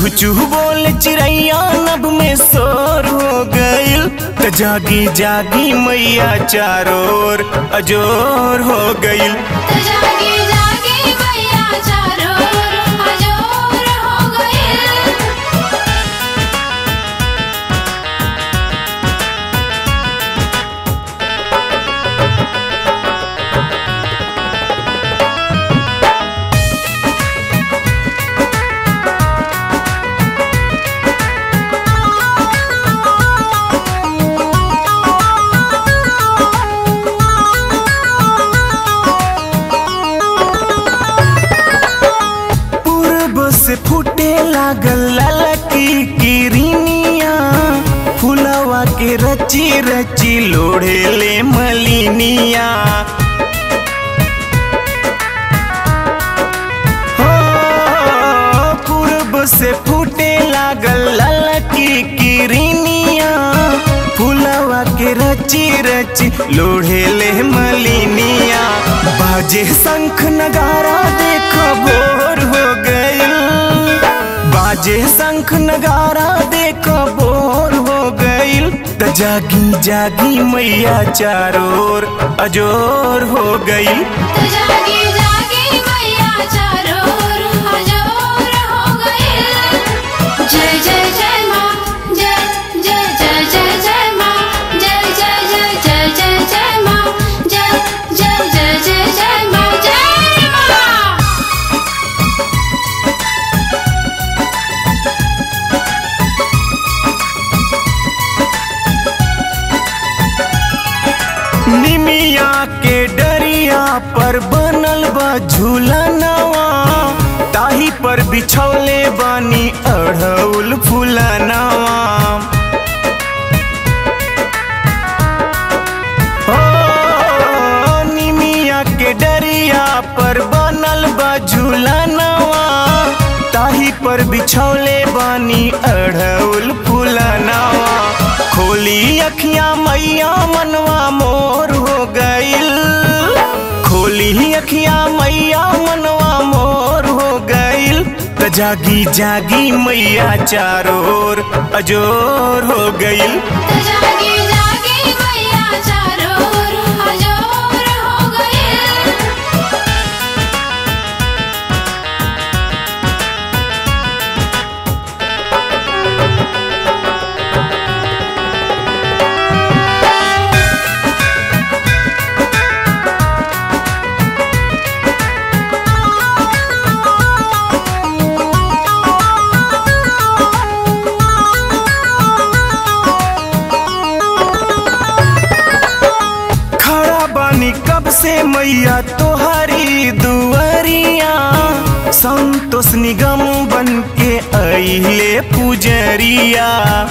चूह बोल चिड़ैया नभ में शोर हो गइल। त जागी जागी मैया चारों ओर अजोर हो गइल। जागी जागी मैया चारों ओर अजोर हो गइल। से फूटे लागल ललकी किरनिया, फुलवा के रची रची लोढ़े ले मलिनिया। हो पूर्व से फूटे लागल ललकी किरनिया, फुलवा के रची रची लोढ़े ले मलिनिया। बाजे शंख नगारा देखो भोर हो गइल। बाजे शंख नगारा देखो भोर हो गइल। त जागी जागी मैया चारों ओर अजोर हो गइल। जागी जागी मैया चारों ओर अजोर हो गइल। जय जय जय माँ, जय जय जय जय जय माँ, जय जय जय जय जय जय माँ, जय जय जय जय जय माँ, जय माँ। निमिया के डरिया पर बनल बा झूलनवा, ताही पर बिछौले बानी अढ़ौल फूलनवा। हो निमिया के डरिया पर बनल बा झूलनवा, ताही पर बिछौले बानी अढ़ौल फूलनवा। खोली अखियां मैया मनवा मोर हो गइल। खोली अखियां मैया मनवा मोर हो गइल। त जागी जागी मैया चारों ओर अजोर हो गइल। जागी जागी मैया चारों ओर अजोर हो गइल। कब से मैया तोहरी दुआरिया, संतोष निगम बन के अइले पुजरिया।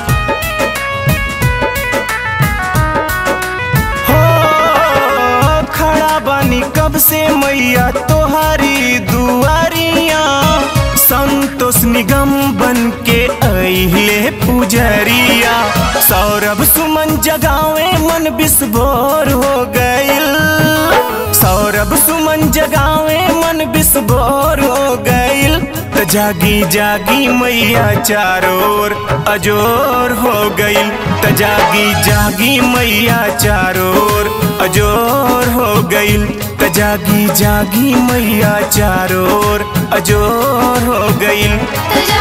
हो खड़ा बानी कब से मैया तोहरी दुआरिया, संतोष निगम बन के अइले पुजरिया। सौरभ सुमन जगावे मन विस्फोर हो गइल। सौरभ सुमन जगावे मन विस्फोर हो गइल। त जागी जागी मैया चारों ओर अजोर हो गइल। त जागी जागी मैया चारों ओर अजोर हो गइल। त जागी जागी मैया चारों ओर अजोर हो गइल।